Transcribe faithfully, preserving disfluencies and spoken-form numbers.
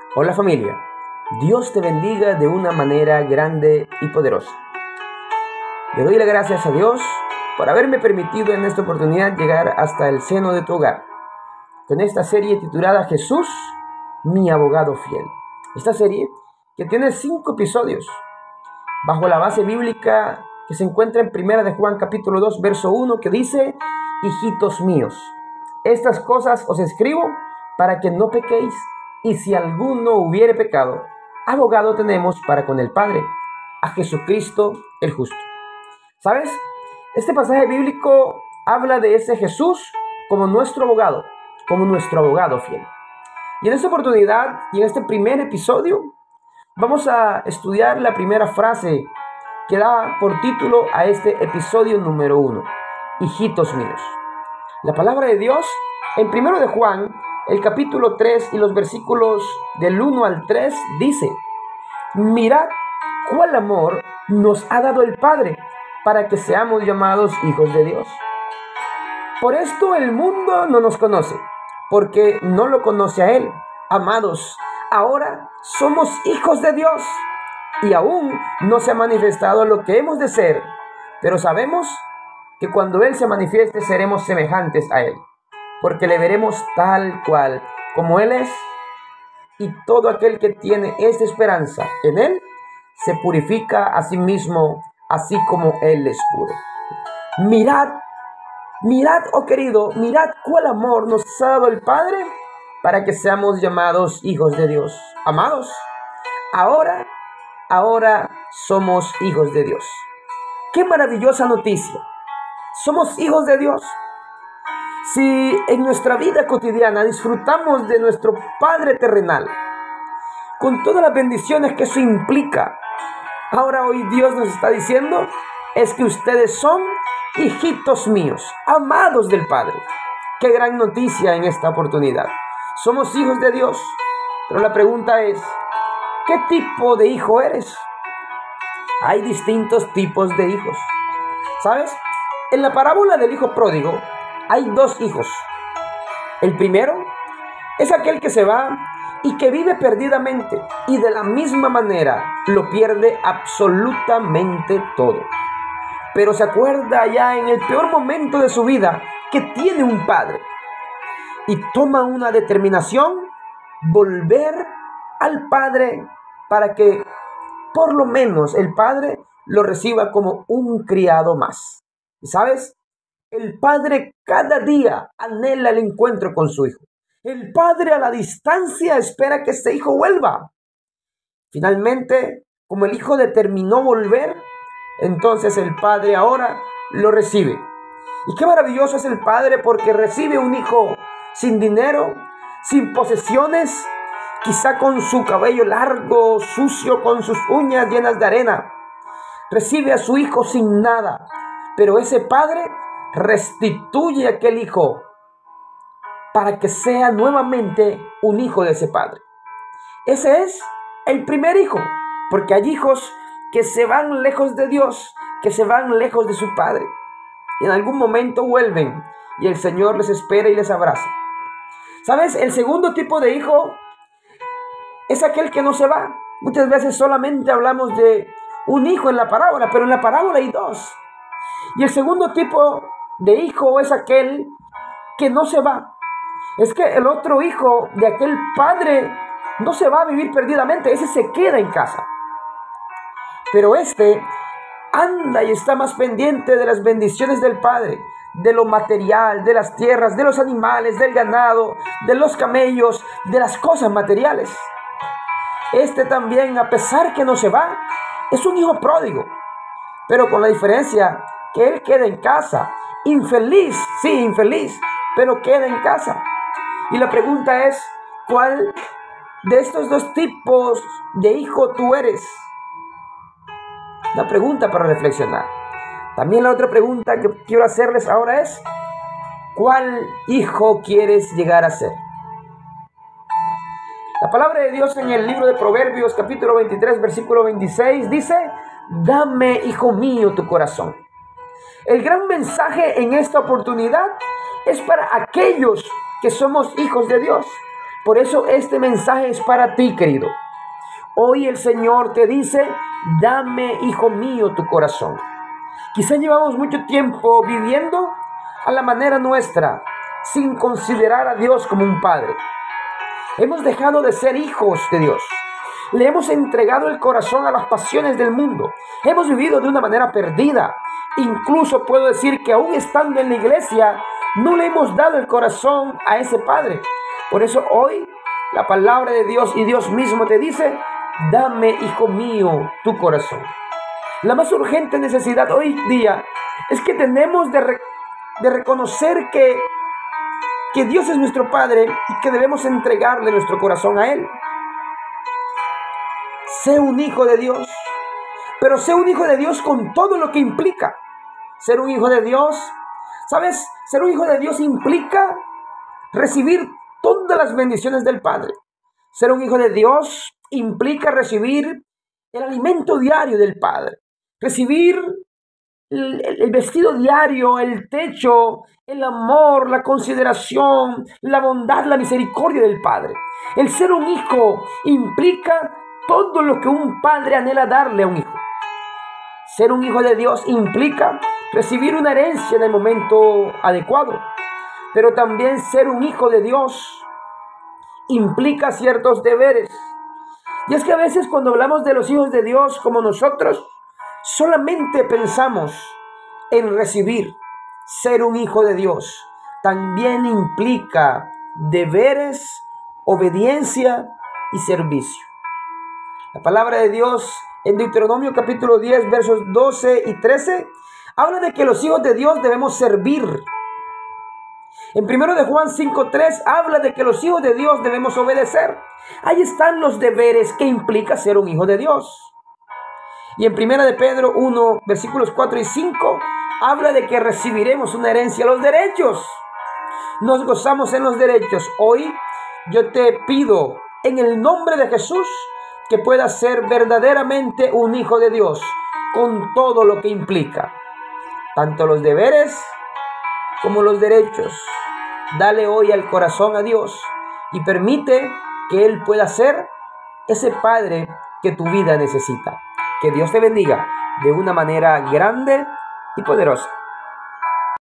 Hola familia, Dios te bendiga de una manera grande y poderosa. Le doy las gracias a Dios por haberme permitido en esta oportunidad llegar hasta el seno de tu hogar, con esta serie titulada Jesús, mi abogado fiel. Esta serie que tiene cinco episodios, bajo la base bíblica que se encuentra en Primera de Juan capítulo dos, verso uno, que dice: hijitos míos, estas cosas os escribo para que no pequéis, y si alguno hubiere pecado, abogado tenemos para con el Padre, a Jesucristo el justo. ¿Sabes? Este pasaje bíblico habla de ese Jesús como nuestro abogado, como nuestro abogado fiel. Y en esta oportunidad y en este primer episodio vamos a estudiar la primera frase que da por título a este episodio número uno: hijitos míos. La palabra de Dios en Primero de Juan, el capítulo tres y los versículos del uno al tres dice: mirad cuál amor nos ha dado el Padre para que seamos llamados hijos de Dios. Por esto el mundo no nos conoce, porque no lo conoce a Él. Amados, ahora somos hijos de Dios, y aún no se ha manifestado lo que hemos de ser, pero sabemos que cuando Él se manifieste seremos semejantes a Él, porque le veremos tal cual como Él es. Y todo aquel que tiene esta esperanza en Él se purifica a sí mismo, así como Él es puro. Mirad, mirad, oh querido, mirad cuál amor nos ha dado el Padre para que seamos llamados hijos de Dios. Amados, ahora, ahora somos hijos de Dios. ¡Qué maravillosa noticia! Somos hijos de Dios. Si en nuestra vida cotidiana disfrutamos de nuestro Padre terrenal, con todas las bendiciones que eso implica, ahora hoy Dios nos está diciendo es que ustedes son hijitos míos, amados del Padre. ¡Qué gran noticia en esta oportunidad! Somos hijos de Dios, pero la pregunta es, ¿qué tipo de hijo eres? Hay distintos tipos de hijos, ¿sabes? En la parábola del hijo pródigo hay dos hijos. El primero es aquel que se va y que vive perdidamente, y de la misma manera lo pierde absolutamente todo. Pero se acuerda ya en el peor momento de su vida que tiene un padre, y toma una determinación: volver al padre para que por lo menos el padre lo reciba como un criado más. ¿Y sabes? El padre cada día anhela el encuentro con su hijo. El padre a la distancia espera que este hijo vuelva. Finalmente, como el hijo determinó volver, entonces el padre ahora lo recibe. Y qué maravilloso es el padre, porque recibe un hijo sin dinero, sin posesiones, quizá con su cabello largo, sucio, con sus uñas llenas de arena. Recibe a su hijo sin nada, pero ese padre restituye a aquel hijo para que sea nuevamente un hijo de ese padre. Ese es el primer hijo, porque hay hijos que se van lejos de Dios, que se van lejos de su padre, y en algún momento vuelven y el Señor les espera y les abraza. ¿Sabes? El segundo tipo de hijo es aquel que no se va. Muchas veces solamente hablamos de un hijo en la parábola, pero en la parábola hay dos. Y el segundo tipo de hijo es aquel que no se va. Es que el otro hijo de aquel padre no se va a vivir perdidamente, ese se queda en casa. Pero este anda y está más pendiente de las bendiciones del padre, de lo material, de las tierras, de los animales, del ganado, de los camellos, de las cosas materiales. Este también, a pesar que no se va, es un hijo pródigo, pero con la diferencia que él queda en casa, infeliz, sí, infeliz, pero queda en casa. Y la pregunta es, ¿cuál de estos dos tipos de hijo tú eres? La pregunta para reflexionar. También la otra pregunta que quiero hacerles ahora es, ¿cuál hijo quieres llegar a ser? La palabra de Dios en el libro de Proverbios capítulo veintitrés, versículo veintiséis dice: dame, hijo mío, tu corazón. El gran mensaje en esta oportunidad es para aquellos que somos hijos de Dios, Por eso este mensaje es para ti, querido. Hoy el Señor te dice: dame, hijo mío, tu corazón. Quizá llevamos mucho tiempo viviendo a la manera nuestra, sin considerar a Dios como un padre. Hemos dejado de ser hijos de Dios. Le hemos entregado el corazón a las pasiones del mundo. Hemos vivido de una manera perdida. Incluso puedo decir que aún estando en la iglesia, no le hemos dado el corazón a ese Padre. Por eso hoy la palabra de Dios y Dios mismo te dice: dame, hijo mío, tu corazón. La más urgente necesidad hoy día es que tenemos de, re- de reconocer que, que Dios es nuestro Padre y que debemos entregarle nuestro corazón a Él. Sé un hijo de Dios, pero sé un hijo de Dios con todo lo que implica. Ser un hijo de Dios, ¿sabes? Ser un hijo de Dios implica recibir todas las bendiciones del Padre. Ser un hijo de Dios implica recibir el alimento diario del Padre. Recibir el, el vestido diario, el techo, el amor, la consideración, la bondad, la misericordia del Padre. El ser un hijo implica todo lo que un padre anhela darle a un hijo. Ser un hijo de Dios implica recibir una herencia en el momento adecuado. Pero también ser un hijo de Dios implica ciertos deberes. Y es que a veces cuando hablamos de los hijos de Dios como nosotros, solamente pensamos en recibir. Ser un hijo de Dios también implica deberes, obediencia y servicio. La palabra de Dios en Deuteronomio capítulo diez, versos doce y trece, habla de que los hijos de Dios debemos servir. En primero de Juan cinco tres habla de que los hijos de Dios debemos obedecer. Ahí están los deberes que implica ser un hijo de Dios. Y en primera de Pedro uno, versículos cuatro y cinco, habla de que recibiremos una herencia, los derechos. Nos gozamos en los derechos. Hoy yo te pido en el nombre de Jesús que puedas ser verdaderamente un hijo de Dios con todo lo que implica, tanto los deberes como los derechos. Dale hoy al corazón a Dios y permite que Él pueda ser ese Padre que tu vida necesita. Que Dios te bendiga de una manera grande y poderosa.